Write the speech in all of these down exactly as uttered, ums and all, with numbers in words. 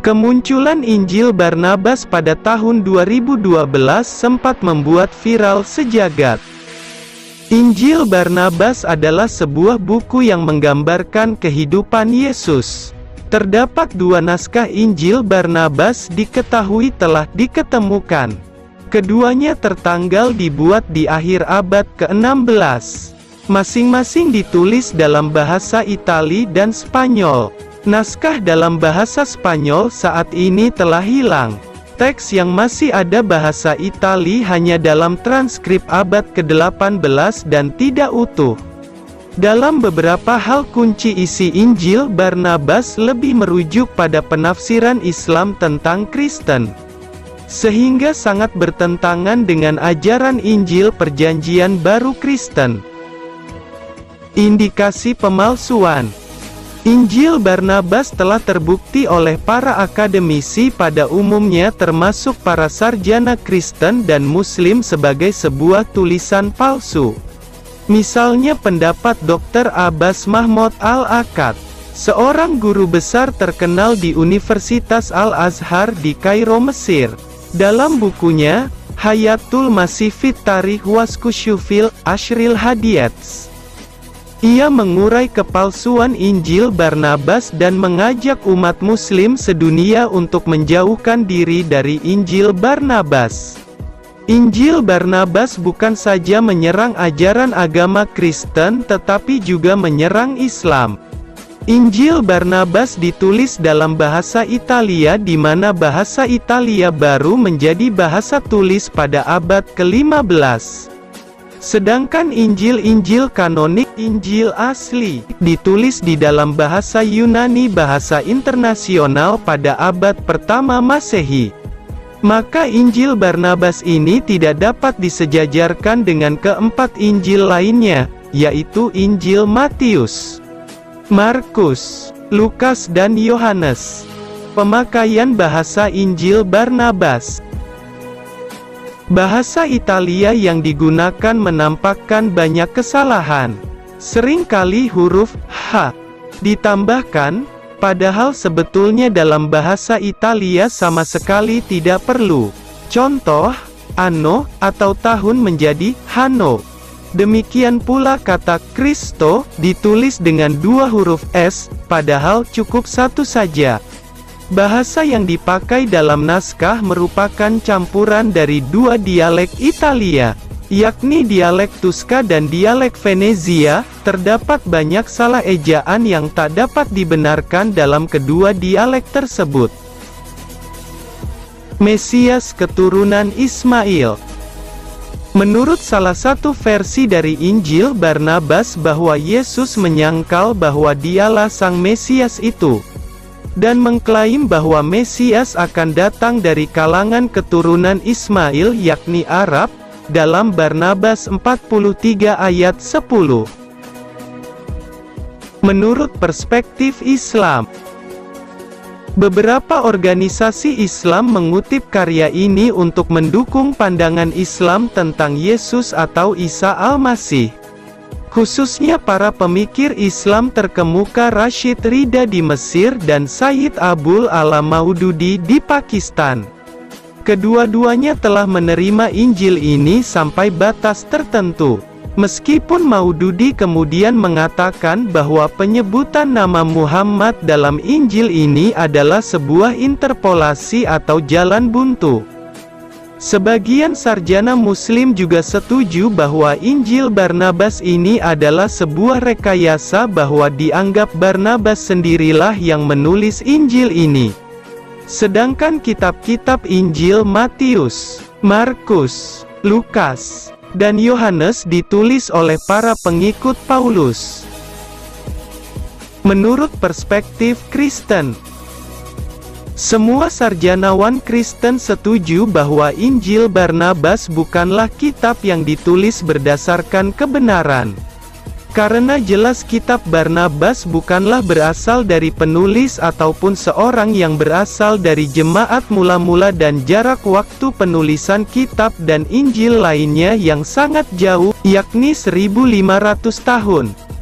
Kemunculan Injil Barnabas pada tahun dua ribu dua belas sempat membuat viral sejagat. Injil Barnabas adalah sebuah buku yang menggambarkan kehidupan Yesus. Terdapat dua naskah Injil Barnabas diketahui telah diketemukan. Keduanya tertanggal dibuat di akhir abad ke enam belas. Masing-masing ditulis dalam bahasa Itali dan Spanyol. Naskah dalam bahasa Spanyol saat ini telah hilang. Teks yang masih ada bahasa Itali hanya dalam transkrip abad ke delapan belas dan tidak utuh. Dalam beberapa hal kunci isi Injil Barnabas lebih merujuk pada penafsiran Islam tentang Kristen, sehingga sangat bertentangan dengan ajaran Injil Perjanjian Baru Kristen. Indikasi pemalsuan. Injil Barnabas telah terbukti oleh para akademisi pada umumnya termasuk para sarjana Kristen dan Muslim sebagai sebuah tulisan palsu. Misalnya pendapat dokter Abbas Mahmoud Al-Akkad, seorang guru besar terkenal di Universitas Al-Azhar di Kairo, Mesir. Dalam bukunya, Hayatul Masih fit Tarikh Waskusyufil Ashril Hadiyats, ia mengurai kepalsuan Injil Barnabas dan mengajak umat Muslim sedunia untuk menjauhkan diri dari Injil Barnabas. Injil Barnabas bukan saja menyerang ajaran agama Kristen tetapi juga menyerang Islam. Injil Barnabas ditulis dalam bahasa Italia di mana bahasa Italia baru menjadi bahasa tulis pada abad ke lima belas. Sedangkan Injil-Injil kanonik, Injil asli, ditulis di dalam bahasa Yunani, bahasa internasional pada abad pertama Masehi. Maka Injil Barnabas ini tidak dapat disejajarkan dengan keempat Injil lainnya, yaitu Injil Matius, Markus, Lukas dan Yohanes. Pemakaian bahasa Injil Barnabas. Bahasa Italia yang digunakan menampakkan banyak kesalahan. Seringkali huruf H ditambahkan, padahal sebetulnya dalam bahasa Italia sama sekali tidak perlu. Contoh, anno atau tahun menjadi hanno. Demikian pula kata Kristo ditulis dengan dua huruf S, padahal cukup satu saja. Bahasa yang dipakai dalam naskah merupakan campuran dari dua dialek Italia, yakni dialek Tusca dan dialek Venezia. Terdapat banyak salah ejaan yang tak dapat dibenarkan dalam kedua dialek tersebut. Mesias keturunan Ismail. Menurut salah satu versi dari Injil Barnabas bahwa Yesus menyangkal bahwa dialah sang Mesias itu, dan mengklaim bahwa Mesias akan datang dari kalangan keturunan Ismail yakni Arab, dalam Barnabas empat puluh tiga ayat sepuluh. Menurut perspektif Islam, beberapa organisasi Islam mengutip karya ini untuk mendukung pandangan Islam tentang Yesus atau Isa Al-Masih. Khususnya para pemikir Islam terkemuka Rashid Rida di Mesir dan Sayyid Abul Ala Maududi di Pakistan. Kedua-duanya telah menerima Injil ini sampai batas tertentu. Meskipun Maududi kemudian mengatakan bahwa penyebutan nama Muhammad dalam Injil ini adalah sebuah interpolasi atau jalan buntu. Sebagian sarjana Muslim juga setuju bahwa Injil Barnabas ini adalah sebuah rekayasa bahwa dianggap Barnabas sendirilah yang menulis Injil ini. Sedangkan kitab-kitab Injil Matius, Markus, Lukas, dan Yohanes ditulis oleh para pengikut Paulus. Menurut perspektif Kristen, semua sarjanawan Kristen setuju bahwa Injil Barnabas bukanlah kitab yang ditulis berdasarkan kebenaran. Karena jelas kitab Barnabas bukanlah berasal dari penulis ataupun seorang yang berasal dari jemaat mula-mula dan jarak waktu penulisan kitab dan Injil lainnya yang sangat jauh, yakni seribu lima ratus tahun.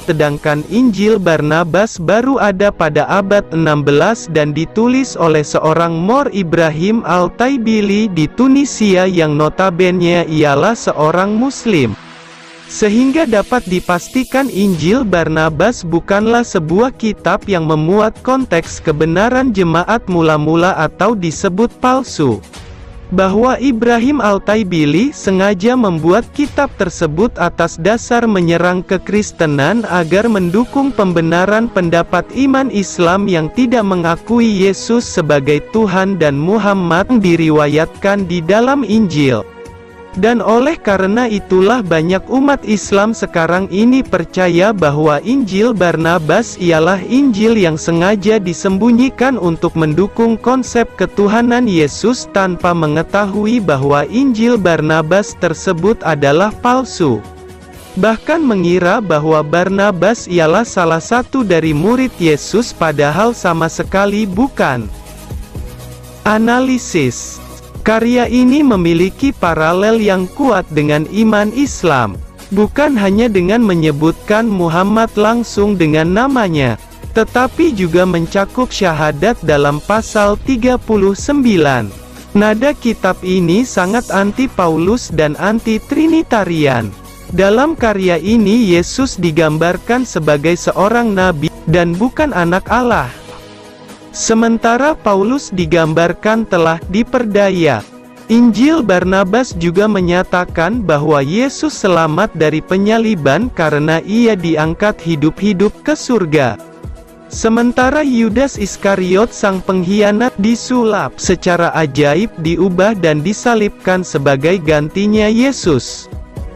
sedangkan Injil Barnabas baru ada pada abad enam belas dan ditulis oleh seorang Moor Ibrahim Al-Taibili di Tunisia yang notabene ialah seorang Muslim. Sehingga dapat dipastikan Injil Barnabas bukanlah sebuah kitab yang memuat konteks kebenaran jemaat mula-mula atau disebut palsu. Bahwa Ibrahim Al-Taibili sengaja membuat kitab tersebut atas dasar menyerang kekristenan agar mendukung pembenaran pendapat iman Islam yang tidak mengakui Yesus sebagai Tuhan dan Muhammad yang diriwayatkan di dalam Injil. Dan oleh karena itulah banyak umat Islam sekarang ini percaya bahwa Injil Barnabas ialah Injil yang sengaja disembunyikan untuk mendukung konsep ketuhanan Yesus tanpa mengetahui bahwa Injil Barnabas tersebut adalah palsu. Bahkan mengira bahwa Barnabas ialah salah satu dari murid Yesus padahal sama sekali bukan. Analisis. Karya ini memiliki paralel yang kuat dengan iman Islam, bukan hanya dengan menyebutkan Muhammad langsung dengan namanya, tetapi juga mencakup syahadat dalam pasal tiga puluh sembilan. Nada kitab ini sangat anti-Paulus dan anti-Trinitarian. Dalam karya ini Yesus digambarkan sebagai seorang nabi, dan bukan anak Allah. Sementara Paulus digambarkan telah diperdaya. Injil Barnabas juga menyatakan bahwa Yesus selamat dari penyaliban karena ia diangkat hidup-hidup ke surga. Sementara Yudas Iskariot sang pengkhianat disulap secara ajaib, diubah dan disalibkan sebagai gantinya Yesus.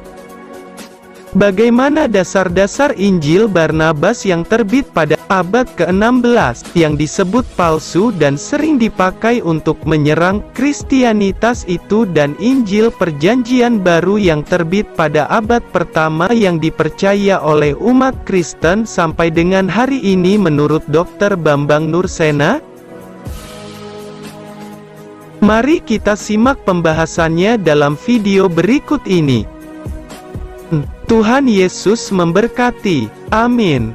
Bagaimana dasar-dasar Injil Barnabas yang terbit pada abad ke enam belas, yang disebut palsu dan sering dipakai untuk menyerang Kristianitas itu, dan Injil Perjanjian Baru yang terbit pada abad pertama yang dipercaya oleh umat Kristen sampai dengan hari ini menurut dokter Bambang Nursena? Mari kita simak pembahasannya dalam video berikut ini. Tuhan Yesus memberkati. Amin.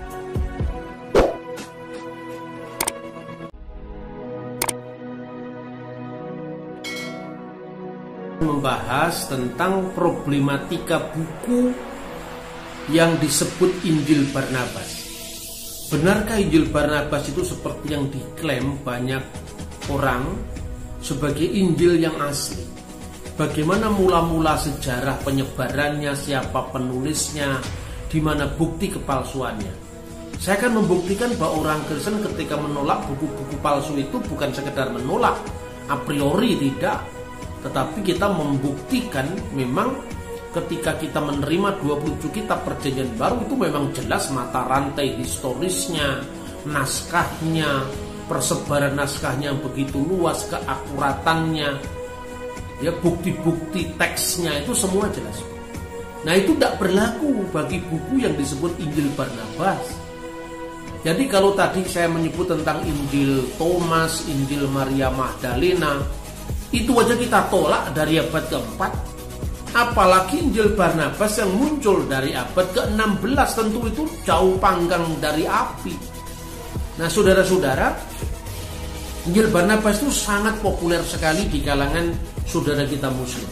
Membahas tentang problematika buku yang disebut Injil Barnabas. Benarkah Injil Barnabas itu seperti yang diklaim banyak orang sebagai Injil yang asli? Bagaimana mula-mula sejarah penyebarannya, siapa penulisnya, di mana bukti kepalsuannya? Saya akan membuktikan bahwa orang Kristen ketika menolak buku-buku palsu itu bukan sekedar menolak a priori, tidak, tetapi kita membuktikan memang ketika kita menerima dua puluh tujuh kitab Perjanjian Baru itu memang jelas mata rantai historisnya, naskahnya, persebaran naskahnya yang begitu luas, keakuratannya. Ya, bukti-bukti teksnya itu semua jelas. Nah, itu tidak berlaku bagi buku yang disebut Injil Barnabas. Jadi kalau tadi saya menyebut tentang Injil Thomas, Injil Maria Magdalena, itu aja kita tolak dari abad keempat. Apalagi Injil Barnabas yang muncul dari abad ke enam belas, tentu itu jauh panggang dari api. Nah, saudara-saudara, Injil Barnabas itu sangat populer sekali di kalangan saudara kita Muslim.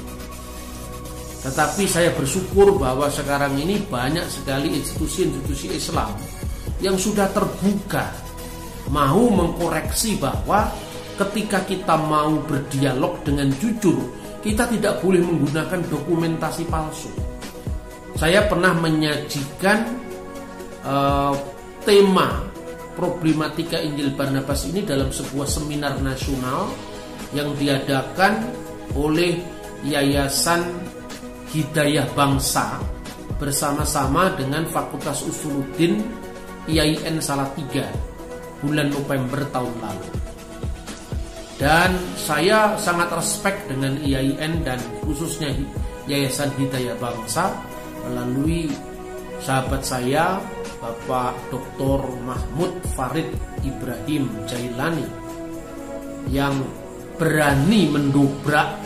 Tetapi saya bersyukur bahwa sekarang ini banyak sekali institusi-institusi Islam yang sudah terbuka, mau mengkoreksi bahwa ketika kita mau berdialog dengan jujur, kita tidak boleh menggunakan dokumentasi palsu. Saya pernah menyajikan uh, tema problematika Injil Barnabas ini dalam sebuah seminar nasional yang diadakan oleh Yayasan Hidayah Bangsa bersama-sama dengan Fakultas Usuluddin I A I N Salatiga bulan November tahun lalu. Dan saya sangat respect dengan I A I N dan khususnya Yayasan Hidayah Bangsa melalui sahabat saya Bapak Doktor Mahmud Farid Ibrahim Jailani yang berani mendobrak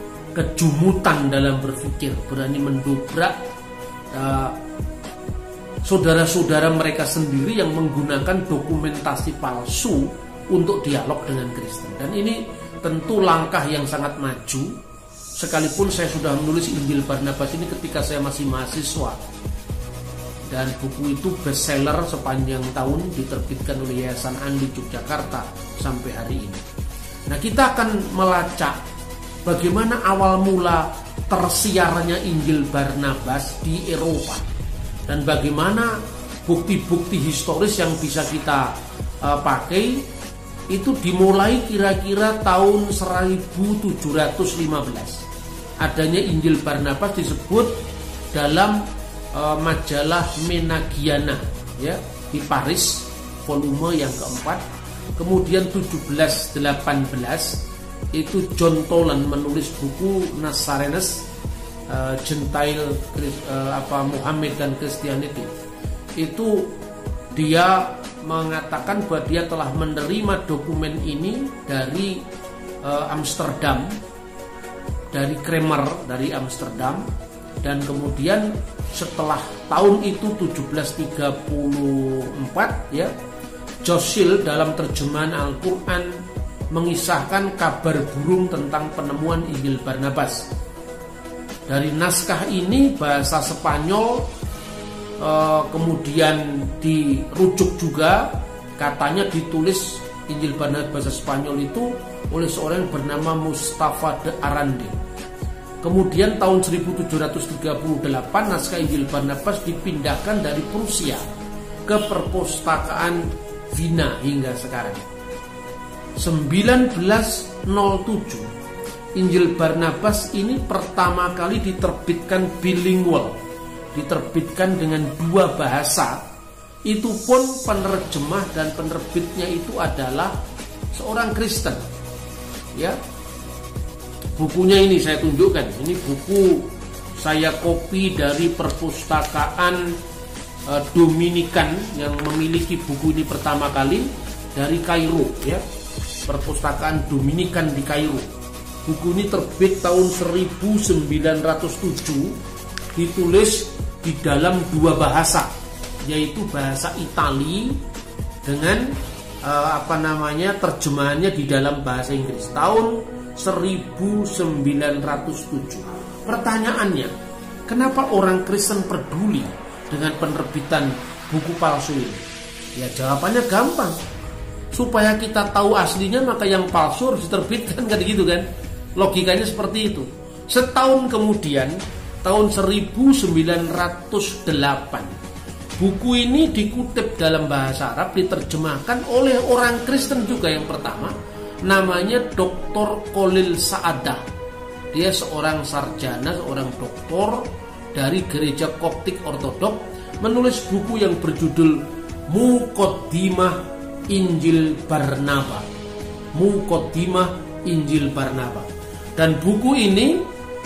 kejumutan dalam berpikir, berani mendobrak uh, saudara-saudara mereka sendiri yang menggunakan dokumentasi palsu untuk dialog dengan Kristen. Dan ini tentu langkah yang sangat maju, sekalipun saya sudah menulis Injil Barnabas ini ketika saya masih mahasiswa. Dan buku itu bestseller sepanjang tahun, diterbitkan oleh Yayasan Andi Yogyakarta sampai hari ini. Nah, kita akan melacak bagaimana awal mula tersiarnya Injil Barnabas di Eropa, dan bagaimana bukti-bukti historis yang bisa kita uh, pakai itu dimulai kira-kira tahun seribu tujuh ratus lima belas. Adanya Injil Barnabas disebut dalam uh, majalah Menagiana, ya, di Paris, volume yang keempat. Kemudian tujuh belas delapan belas itu John Toland menulis buku Nazarenes, uh, Gentile, uh, apa Muhammad dan Christianity. Itu dia mengatakan bahwa dia telah menerima dokumen ini dari uh, Amsterdam, dari Kramer dari Amsterdam, dan kemudian setelah tahun itu tujuh belas tiga puluh empat, ya, Josil dalam terjemahan Al-Quran mengisahkan kabar burung tentang penemuan Injil Barnabas. Dari naskah ini bahasa Spanyol eh, kemudian dirujuk juga, katanya ditulis Injil Barnabas bahasa Spanyol itu oleh seorang yang bernama Mustafa de Arande. Kemudian tahun seribu tujuh ratus tiga puluh delapan naskah Injil Barnabas dipindahkan dari Prusia ke perpustakaan Vina hingga sekarang. sembilan belas nol tujuh Injil Barnabas ini pertama kali diterbitkan bilingual, diterbitkan dengan dua bahasa. Itu pun penerjemah dan penerbitnya itu adalah seorang Kristen, ya. Bukunya ini saya tunjukkan. Ini buku saya copy dari perpustakaan Dominikan yang memiliki buku ini pertama kali dari Kairo, ya, perpustakaan Dominikan di Kairo. Buku ini terbit tahun seribu sembilan ratus tujuh, ditulis di dalam dua bahasa, yaitu bahasa Itali dengan uh, apa namanya terjemahannya di dalam bahasa Inggris tahun seribu sembilan ratus tujuh. Pertanyaannya, kenapa orang Kristen peduli dengan penerbitan buku palsu ini? Ya, jawabannya gampang. Supaya kita tahu aslinya, maka yang palsu harus diterbitkan, kan gitu kan? Logikanya seperti itu. Setahun kemudian, tahun seribu sembilan ratus delapan, buku ini dikutip dalam bahasa Arab, diterjemahkan oleh orang Kristen juga yang pertama, namanya doktor Khalil Saadah. Dia seorang sarjana, seorang doktor dari gereja Koptik Ortodok, menulis buku yang berjudul Muqaddimah Injil Barnabas. Muqaddimah Injil Barnabas. Dan buku ini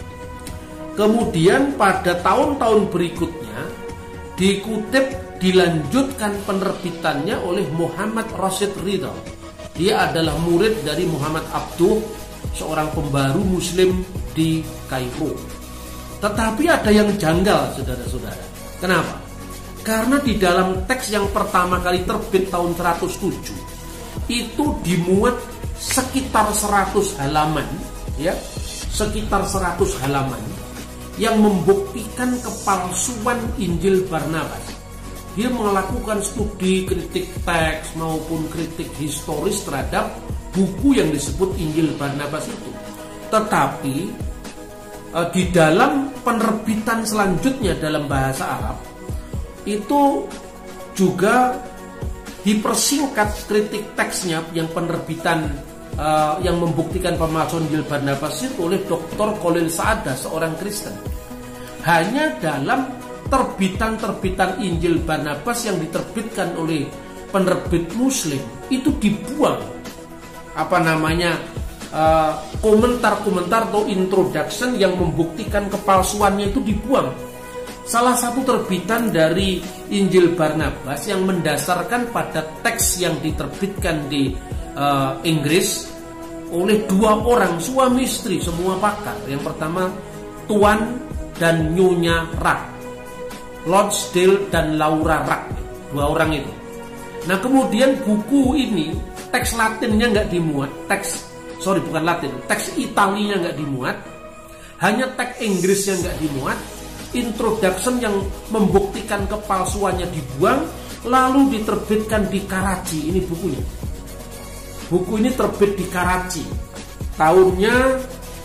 kemudian pada tahun-tahun berikutnya dikutip, dilanjutkan penerbitannya oleh Muhammad Rashid Ridha. Dia adalah murid dari Muhammad Abduh, seorang pembaru Muslim di Kairo. Tetapi ada yang janggal, saudara-saudara. Kenapa? Karena di dalam teks yang pertama kali terbit tahun seratus tujuh itu dimuat sekitar seratus halaman, ya, sekitar seratus halaman yang membuktikan kepalsuan Injil Barnabas. Dia melakukan studi kritik teks maupun kritik historis terhadap buku yang disebut Injil Barnabas itu. Tetapi di dalam penerbitan selanjutnya dalam bahasa Arab itu juga dipersingkat kritik teksnya, yang penerbitan uh, yang membuktikan pemalsuan Injil Barnabas itu oleh doktor Khalil Saadah, seorang Kristen. Hanya dalam terbitan-terbitan Injil Barnabas yang diterbitkan oleh penerbit Muslim itu dibuang apa namanya Uh, komentar-komentar atau introduction yang membuktikan kepalsuannya itu dibuang. Salah satu terbitan dari Injil Barnabas yang mendasarkan pada teks yang diterbitkan di uh, Inggris oleh dua orang suami istri, semua pakar. Yang pertama Tuan dan Nyonya Rak. Lonsdale dan Laura Ruck, dua orang itu. Nah kemudian buku ini teks Latinnya nggak dimuat, teks sorry bukan Latin, teks Italinya nggak dimuat, hanya teks Inggrisnya nggak dimuat, introduction yang membuktikan kepalsuannya dibuang, lalu diterbitkan di Karachi. Ini bukunya. Buku ini terbit di Karachi tahunnya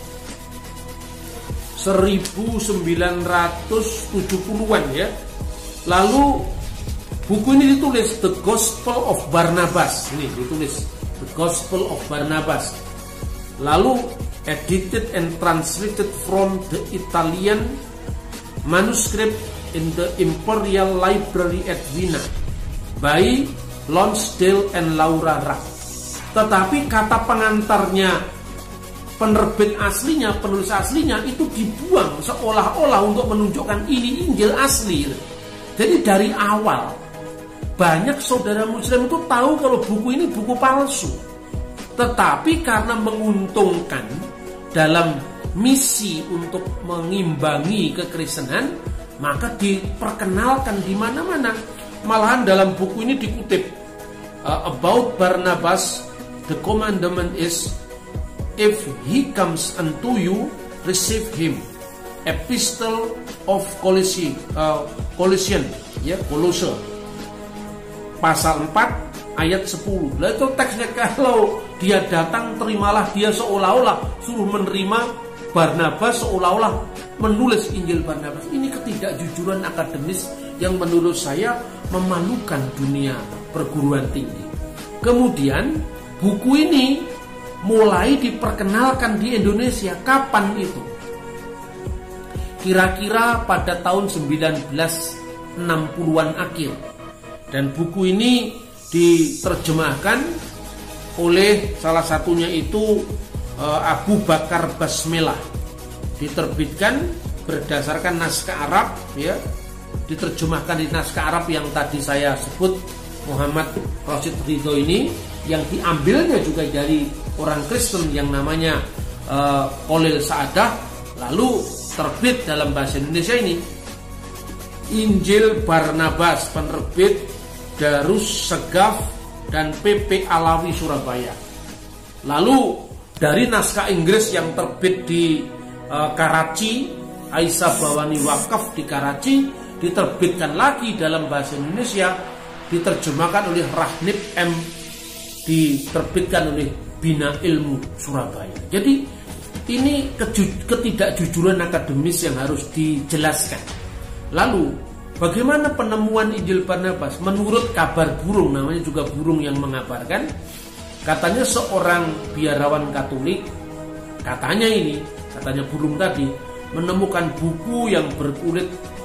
seribu sembilan ratus tujuh puluhan ya. Lalu buku ini ditulis The Gospel of Barnabas. Ini ditulis The Gospel of Barnabas. Lalu edited and translated from the Italian manuscript in the Imperial Library at Vienna by Lonsdale and Laura Ruck. Tetapi kata pengantarnya, penerbit aslinya, penulis aslinya itu dibuang seolah-olah untuk menunjukkan ini Injil asli. Jadi dari awal banyak saudara muslim itu tahu kalau buku ini buku palsu. Tetapi karena menguntungkan dalam misi untuk mengimbangi kekristenan, maka diperkenalkan di mana-mana. Malahan dalam buku ini dikutip uh, about Barnabas, the commandment is, if he comes unto you, receive him. Epistle of Colossians, uh, Colossians, ya, Kolose, pasal empat ayat sepuluh. Lah itu teksnya, kalau dia datang terimalah dia, seolah-olah suruh menerima Barnabas, seolah-olah menulis Injil Barnabas. Ini ketidakjujuran akademis yang menurut saya memalukan dunia perguruan tinggi. Kemudian buku ini mulai diperkenalkan di Indonesia. Kapan itu? Kira-kira pada tahun seribu sembilan ratus enam puluhan akhir. Dan buku ini diterjemahkan oleh salah satunya itu Abu Bakar Basmelah. Diterbitkan berdasarkan naskah Arab, ya. Diterjemahkan di naskah Arab yang tadi saya sebut, Muhammad Rashid Ridho ini, yang diambilnya juga dari orang Kristen yang namanya uh, Khalil Sa'adah. Lalu terbit dalam bahasa Indonesia ini Injil Barnabas, penerbit Darus Segaf dan P P Alawi Surabaya. Lalu dari naskah Inggris yang terbit di uh, Karachi, Aisyah Bawani Wakaf di Karachi, diterbitkan lagi dalam bahasa Indonesia, diterjemahkan oleh Rahnib M, diterbitkan oleh Bina Ilmu Surabaya. Jadi ini ketidakjujuran akademis yang harus dijelaskan. Lalu bagaimana penemuan Injil Barnabas? Menurut kabar burung, namanya juga burung yang mengabarkan, katanya seorang biarawan Katolik, katanya ini, katanya burung tadi, menemukan buku yang berkulit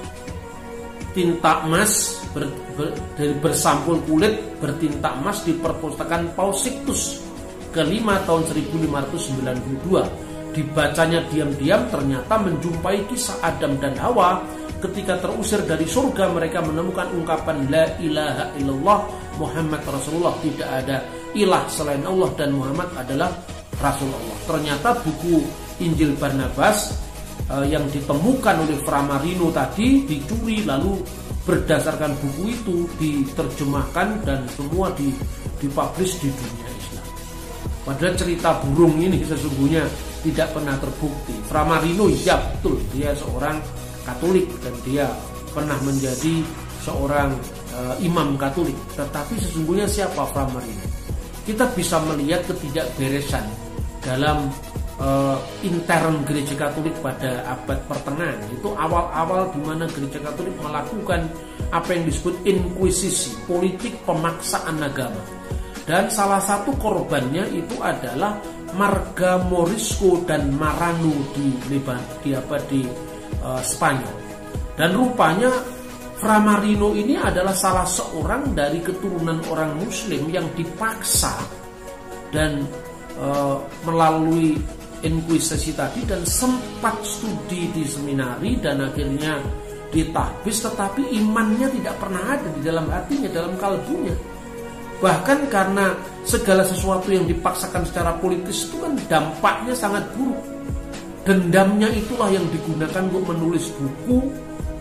tinta emas, ber, ber, dari bersampul kulit bertinta emas di perpustakaan Paus Sixtus kelima tahun seribu lima ratus sembilan puluh dua. Dibacanya diam-diam, ternyata menjumpai kisah Adam dan Hawa. Ketika terusir dari surga, mereka menemukan ungkapan La ilaha illallah Muhammad Rasulullah. Tidak ada ilah selain Allah dan Muhammad adalah Rasulullah. Ternyata buku Injil Barnabas eh, yang ditemukan oleh Fra Marino tadi dicuri, lalu berdasarkan buku itu diterjemahkan dan semua dipublish di dunia Islam. Padahal cerita burung ini sesungguhnya tidak pernah terbukti. Fra Marino, ya betul, dia seorang Katolik dan dia pernah menjadi seorang uh, imam Katolik. Tetapi sesungguhnya siapa Fra Marino? Kita bisa melihat ketidakberesan dalam uh, intern gereja Katolik pada abad pertengahan. Itu awal-awal di mana gereja Katolik melakukan apa yang disebut inkuisisi, politik pemaksaan agama. Dan salah satu korbannya itu adalah Marga Morisco dan Marano di Leban, di apa di uh, Spanyol. Dan rupanya Fra Marino ini adalah salah seorang dari keturunan orang Muslim yang dipaksa dan uh, melalui inkuisisi tadi, dan sempat studi di seminari dan akhirnya ditahbis, tetapi imannya tidak pernah ada di dalam hatinya, dalam kalbunya. Bahkan karena segala sesuatu yang dipaksakan secara politis itu kan dampaknya sangat buruk. Dendamnya itulah yang digunakan untuk menulis buku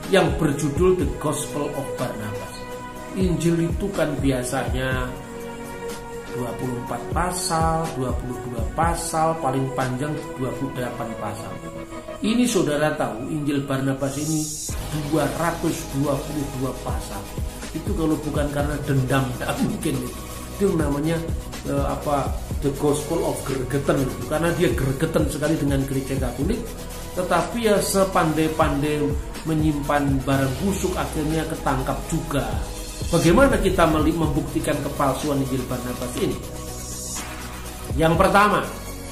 yang berjudul The Gospel of Barnabas. Injil itu kan biasanya dua puluh empat pasal, dua puluh dua pasal, paling panjang dua puluh delapan pasal. Ini saudara tahu, Injil Barnabas ini dua ratus dua puluh dua pasal. Itu kalau bukan karena dendam, tidak mungkin itu. Itu namanya eh, apa The Gospel of Gregetan, karena dia gregetan sekali dengan gereja Katolik. Tetapi ya sepandai-pandai menyimpan barang busuk akhirnya ketangkap juga. Bagaimana kita membuktikan kepalsuan Injil Barnabas ini? Yang pertama,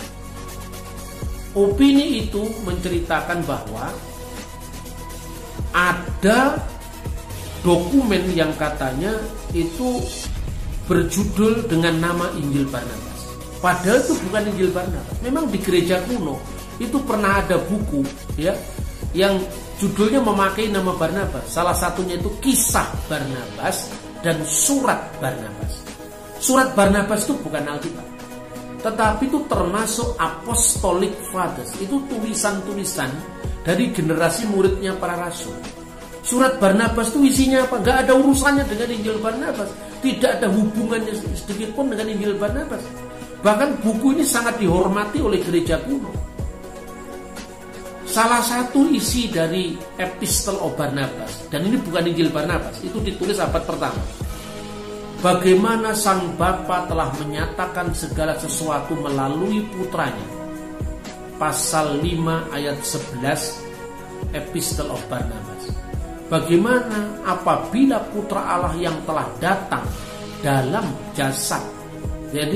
opini itu menceritakan bahwa ada dokumen yang katanya itu berjudul dengan nama Injil Barnabas. Padahal itu bukan Injil Barnabas. Memang di gereja kuno itu pernah ada buku ya yang judulnya memakai nama Barnabas. Salah satunya itu Kisah Barnabas dan Surat Barnabas. Surat Barnabas itu bukan Alkitab, tetapi itu termasuk Apostolic Fathers. Itu tulisan-tulisan dari generasi muridnya para rasul. Surat Barnabas itu isinya apa? Gak ada urusannya dengan Injil Barnabas. Tidak ada hubungannya sedikit pun dengan Injil Barnabas. Bahkan buku ini sangat dihormati oleh gereja kuno. Salah satu isi dari Epistle of Barnabas, dan ini bukan Injil Barnabas, itu ditulis abad pertama. Bagaimana sang Bapa telah menyatakan segala sesuatu melalui putranya. Pasal lima ayat sebelas Epistle of Barnabas. Bagaimana apabila putra Allah yang telah datang dalam jasad. Jadi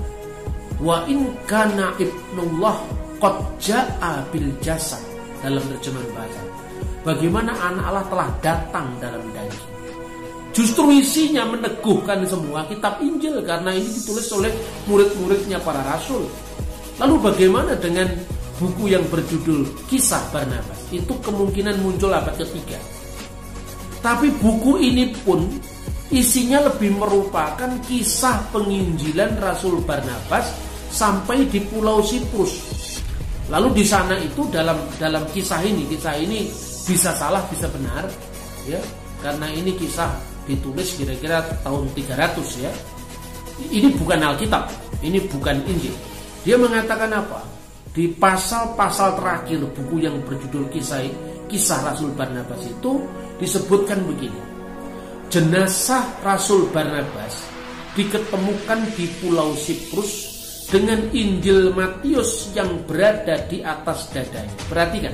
wa in kana ibnullah qad jaa bil jasad, dalam terjemahan bahasa. Bagaimana anak Allah telah datang dalam daging. Justru isinya meneguhkan semua kitab Injil, karena ini ditulis oleh murid-muridnya para rasul. Lalu bagaimana dengan buku yang berjudul Kisah Barnabas? Itu kemungkinan muncul abad ketiga. Tapi buku ini pun isinya lebih merupakan kisah penginjilan Rasul Barnabas sampai di Pulau Siprus. Lalu di sana itu dalam dalam kisah ini, kisah ini bisa salah bisa benar, ya, karena ini kisah ditulis kira-kira tahun tiga ratus ya. Ini bukan Alkitab, ini bukan Injil. Dia mengatakan apa? Di pasal-pasal terakhir buku yang berjudul kisah kisah Rasul Barnabas itu disebutkan begini. Jenazah Rasul Barnabas diketemukan di Pulau Siprus dengan Injil Matius yang berada di atas dadanya. Perhatikan,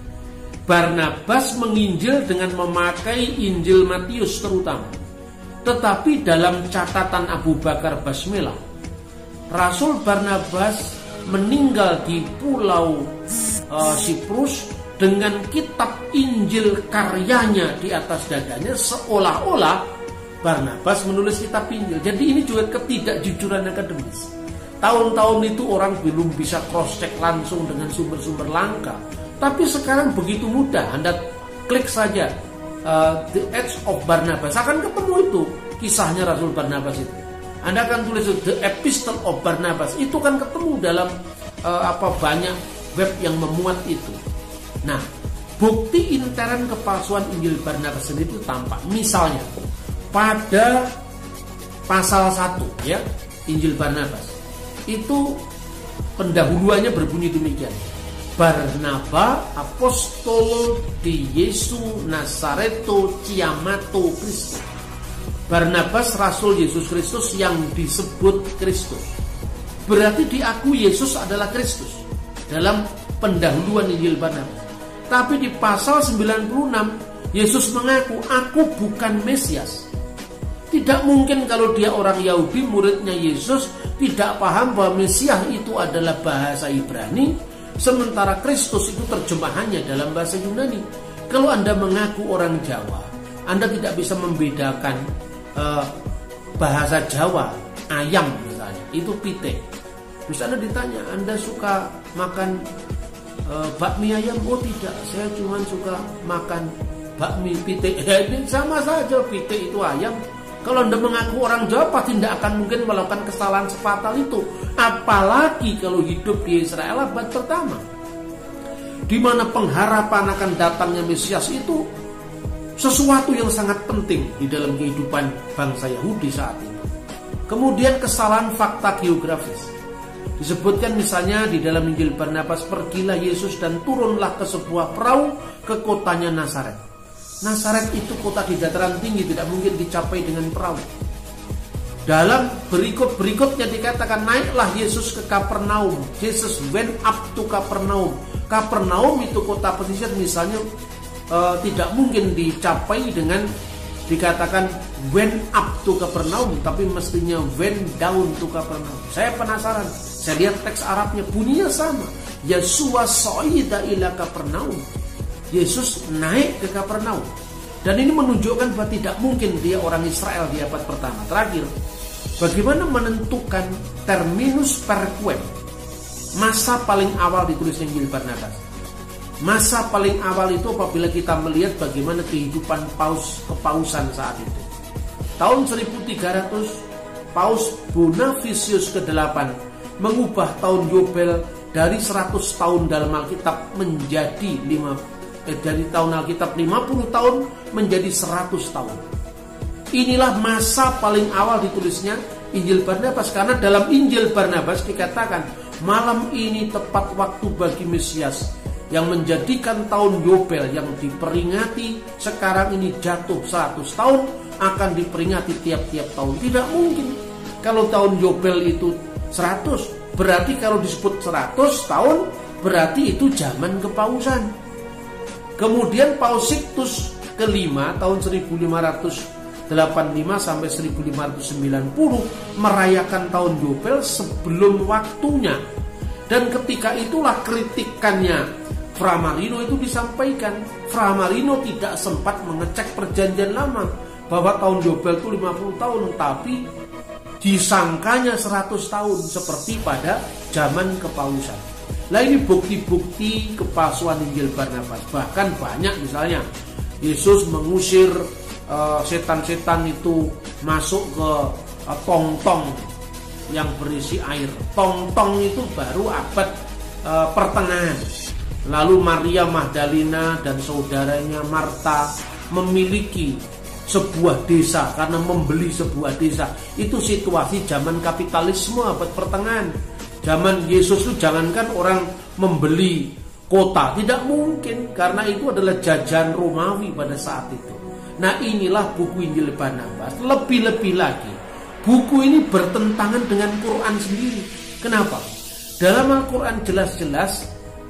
Barnabas menginjil dengan memakai Injil Matius terutama. Tetapi dalam catatan Abu Bakar Basmelah, Rasul Barnabas meninggal di Pulau uh, Siprus dengan kitab Injil karyanya di atas dadanya, seolah-olah Barnabas menulis kitab Injil. Jadi ini juga ketidakjujuran akademis. Tahun-tahun itu orang belum bisa cross-check langsung dengan sumber-sumber langka. Tapi sekarang begitu mudah. Anda klik saja uh, The Acts of Barnabas, akan ketemu itu kisahnya Rasul Barnabas itu. Anda akan tulis The Epistle of Barnabas, itu kan ketemu dalam uh, apa banyak web yang memuat itu. Nah, bukti intern kepalsuan Injil Barnabas itu tampak. Misalnya pada pasal satu ya, Injil Barnabas itu pendahuluannya berbunyi demikian. Barnaba apostolo di Yesu Nazareto Chiamato Kristus. Barnabas rasul Yesus Kristus yang disebut Kristus. Berarti diakui Yesus adalah Kristus dalam pendahuluan Injil Barnabas. Tapi di pasal sembilan puluh enam Yesus mengaku, aku bukan Mesias. Tidak mungkin kalau dia orang Yahudi, muridnya Yesus, tidak paham bahwa Mesias itu adalah bahasa Ibrani, sementara Kristus itu terjemahannya dalam bahasa Yunani. Kalau Anda mengaku orang Jawa, Anda tidak bisa membedakan uh, bahasa Jawa, ayam misalnya, itu pite. Terus Anda ditanya, Anda suka makan uh, bakmi ayam? Oh tidak, saya cuma suka makan bakmi pite. Ya, ini sama saja, pite itu ayam. Kalau Anda mengaku orang Jawa, pasti tidak akan mungkin melakukan kesalahan sefatal itu. Apalagi kalau hidup di Israel abad pertama, di mana pengharapan akan datangnya Mesias itu sesuatu yang sangat penting di dalam kehidupan bangsa Yahudi saat itu. Kemudian kesalahan fakta geografis. Disebutkan misalnya di dalam Injil Barnabas, pergilah Yesus dan turunlah ke sebuah perahu ke kotanya Nazaret. Nazaret itu kota di dataran tinggi, tidak mungkin dicapai dengan perahu. Dalam berikut-berikutnya dikatakan, naiklah Yesus ke Kapernaum. Jesus went up to Kapernaum. Kapernaum itu kota pesisir misalnya, e, tidak mungkin dicapai dengan dikatakan went up to Kapernaum, tapi mestinya went down to Kapernaum. Saya penasaran, saya lihat teks Arabnya bunyinya sama. Yeshua so'ida ila Kapernaum. Yesus naik ke Kapernaum. Dan ini menunjukkan bahwa tidak mungkin dia orang Israel di abad pertama. Terakhir, bagaimana menentukan terminus per quem, masa paling awal ditulis Injil Barnabas? Masa paling awal itu apabila kita melihat bagaimana kehidupan paus kepausan saat itu. Tahun seribu tiga ratus, Paus Bonifacius kedelapan mengubah tahun Yobel dari seratus tahun dalam Alkitab menjadi lima eh, dari tahun Alkitab lima puluh tahun menjadi seratus tahun. Inilah masa paling awal ditulisnya Injil Barnabas, karena dalam Injil Barnabas dikatakan malam ini tepat waktu bagi Mesias, yang menjadikan tahun Yobel yang diperingati sekarang ini jatuh seratus tahun akan diperingati tiap-tiap tahun. Tidak mungkin. Kalau tahun Yobel itu seratus, berarti kalau disebut seratus tahun berarti itu zaman kepausan. Kemudian Paus Sixtus kelima tahun seribu lima ratus delapan puluh lima sampai seribu lima ratus sembilan puluh merayakan tahun Yobel sebelum waktunya. Dan ketika itulah kritikannya Fra Marino itu disampaikan. Fra Marino tidak sempat mengecek perjanjian lama bahwa tahun Yobel itu lima puluh tahun, tapi disangkanya seratus tahun seperti pada zaman kepausan. Nah, ini bukti-bukti kepalsuan Injil Barnabas. Bahkan banyak, misalnya Yesus mengusir uh, setan-setan itu masuk ke uh, tong-tong yang berisi air. Tong-tong itu baru abad uh, pertengahan. Lalu Maria Magdalena dan saudaranya Marta memiliki sebuah desa karena membeli sebuah desa. Itu situasi zaman kapitalisme abad pertengahan. Zaman Yesus itu jangankan orang membeli kota, tidak mungkin, karena itu adalah jajahan Romawi pada saat itu. Nah, inilah buku Injil Barnabas. Lebih-lebih lagi, buku ini bertentangan dengan Quran sendiri. Kenapa? Dalam Al-Quran jelas-jelas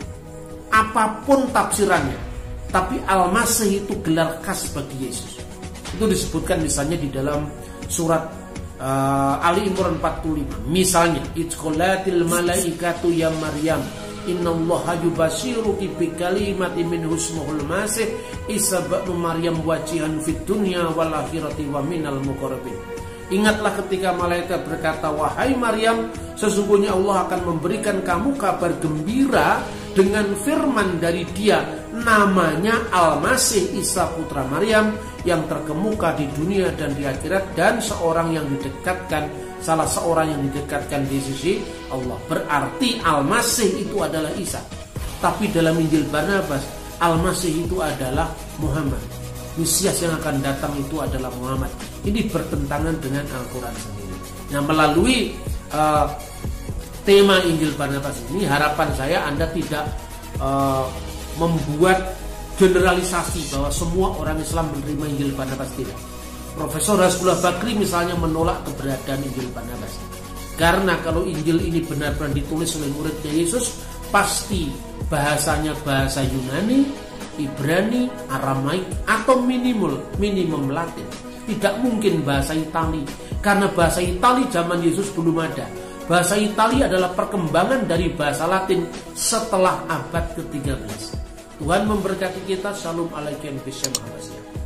apapun tafsirannya, tapi Al-Masih itu gelar khas bagi Yesus. Itu disebutkan misalnya di dalam surat uh, Ali Imran empat puluh lima. Misalnya, Itzqolatil malaikatu ya Maryam, innallaha yubashiruki bikalimatin min husmuhul masih Isa ibnu Maryam wajihan fid dunya wal akhirati wa minal muqarrabin. Ingatlah ketika malaikat berkata, wahai Maryam, sesungguhnya Allah akan memberikan kamu kabar gembira dengan firman dari Dia, namanya Al-Masih Isa putra Maryam, yang terkemuka di dunia dan di akhirat, dan seorang yang didekatkan, salah seorang yang didekatkan di sisi Allah. Berarti Al-Masih itu adalah Isa. Tapi dalam Injil Barnabas, Al-Masih itu adalah Muhammad. Mesias yang akan datang itu adalah Muhammad. Ini bertentangan dengan Al-Quran sendiri. Nah, melalui uh, tema Injil Barnabas ini, harapan saya Anda tidak uh, membuat generalisasi bahwa semua orang Islam menerima Injil Barnabas. Tidak. Profesor Hasbullah Bakri misalnya menolak keberadaan Injil Barnabas, karena kalau Injil ini benar-benar ditulis oleh muridnya Yesus, pasti bahasanya bahasa Yunani, Ibrani, Aramaik, atau minimal minimum Latin. Tidak mungkin bahasa Itali, karena bahasa Itali zaman Yesus belum ada. Bahasa Itali adalah perkembangan dari bahasa Latin setelah abad ke tiga belas. Tuhan memberkati kita. Shalom alaikum.